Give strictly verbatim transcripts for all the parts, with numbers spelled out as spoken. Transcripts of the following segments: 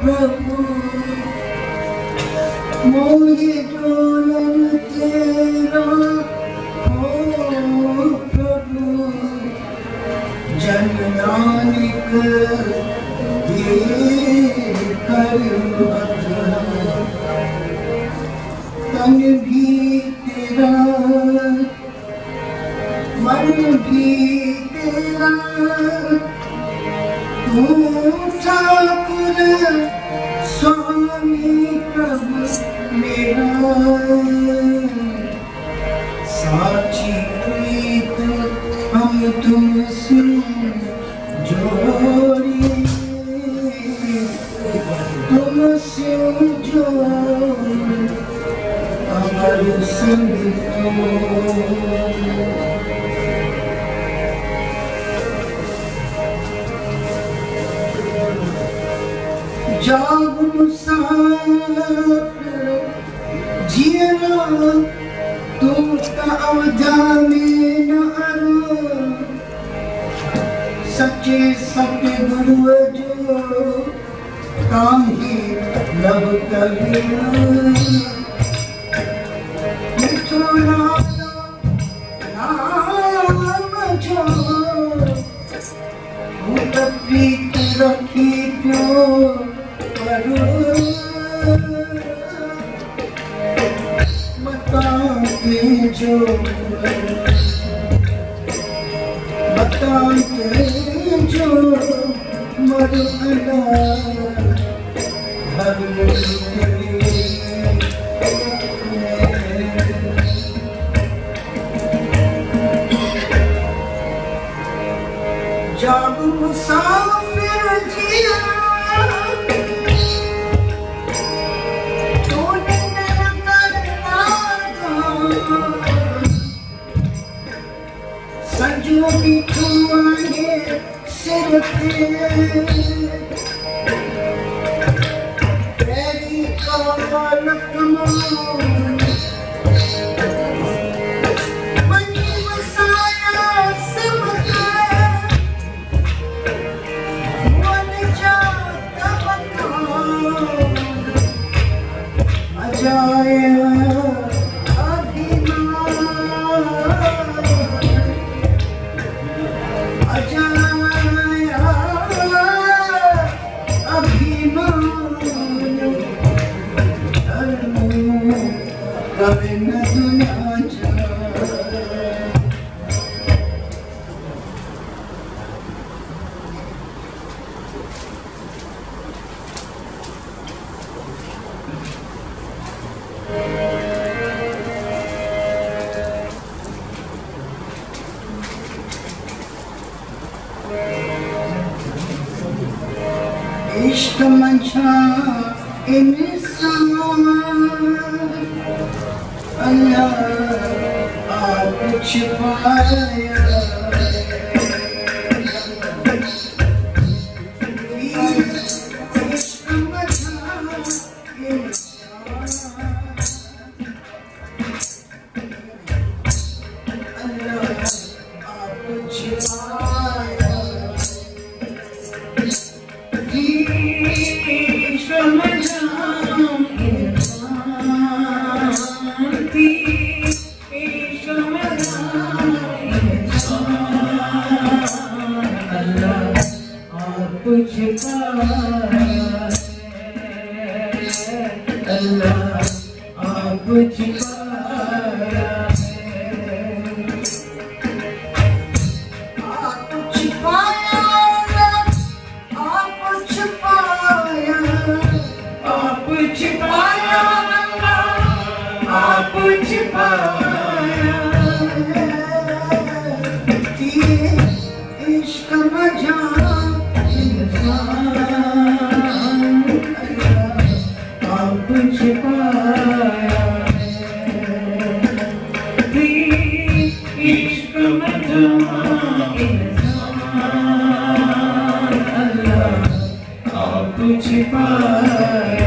प्रभु मोहे डोलन तेरा हो प्रभु जन नानक दे कर तन भी तेरा मन भी तेरा तू ठाकुर स्वामी प्रभु मेरा साची प्रीत हम तुमसे जोड़ी तुमसे जो अमर संग जाग मुसाफिर जियरा तू अवधा में न अरो सच्चे सतगुरु जो काहे लब कलिया मिठो नाम जो भूत प्रीत रखी प्यो बताते जो बताते जो मरुना हर जब मुसाफिर जिया संजो बिठुआए सिर पे तेरी कमलक मनी वसाया सबका मन जाता बता अजाया इश्क मंशा इंसान अल्लाह आप छिपाया इश्क मंशा इंसान अल्लाह आप छिपाया कुछ पाया अल्लाह आप कुछ पाया आप कुछ पाया आप कुछ पाया आप कुछ पाया आप कुछ पाया इश्क मजा आप कुछ पाया इश्क मजा आप कुछ पाया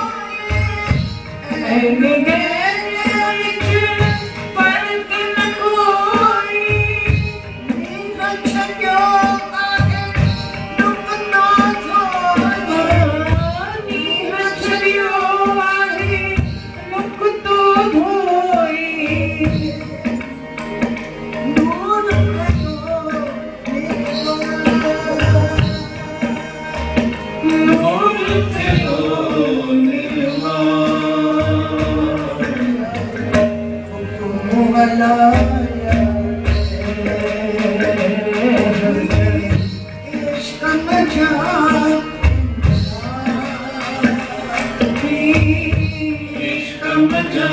And again, I felt in the cool. Malaya इश्क मजा इश्क मजा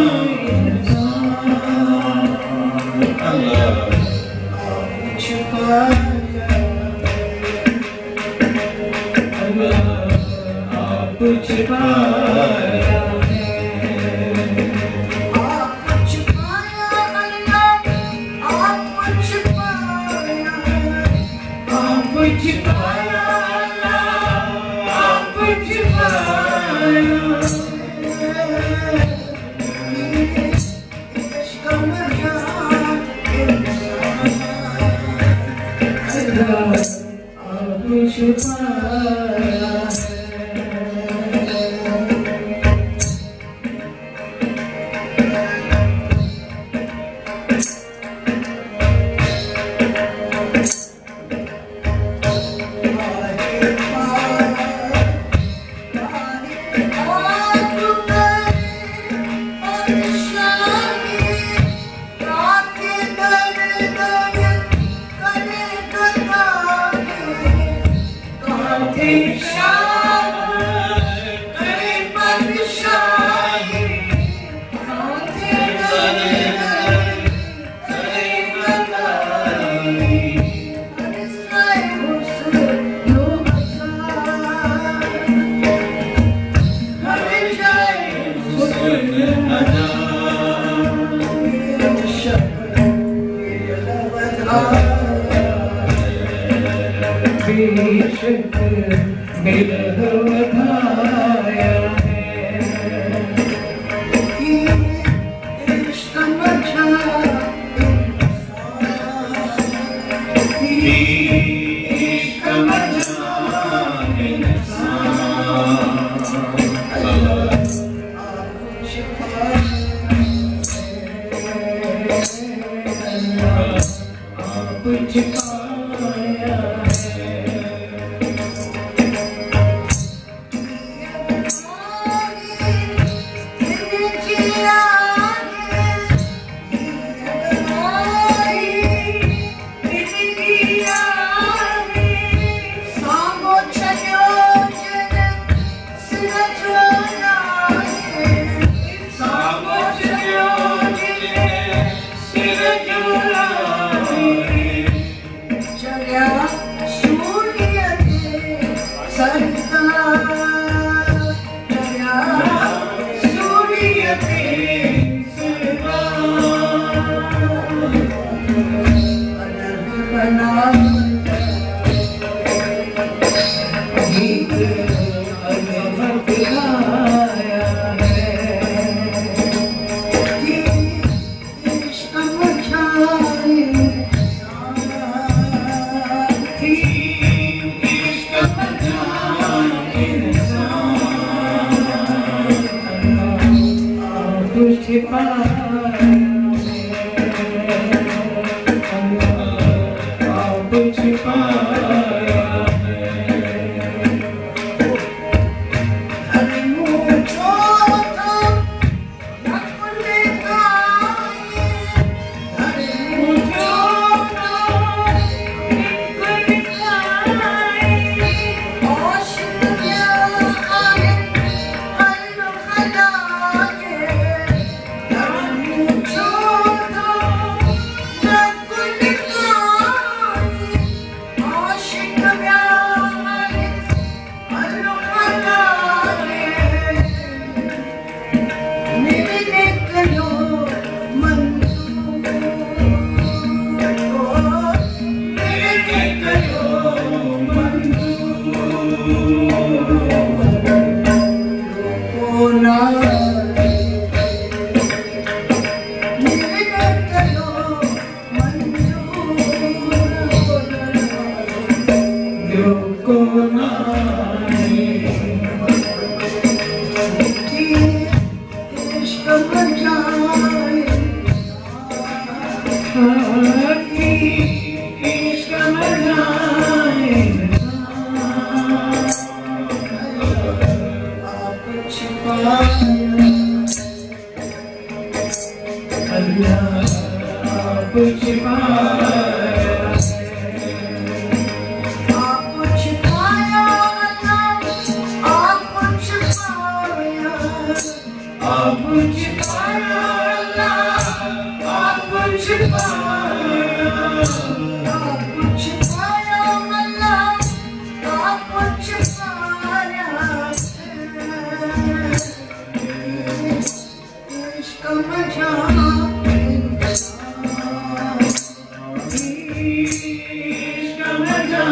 आप छिपाया आप छिपाया आप छिपाया आप छिपाया आप छिपाया आप छिपाया आप छिपाया आप छिपाया इश्क मचा इश्क मचा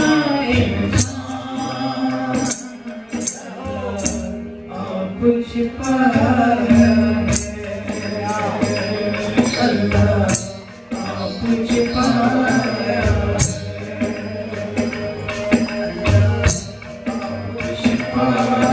आप छिपाया अल्लाह आप छिपाया आप छिपाया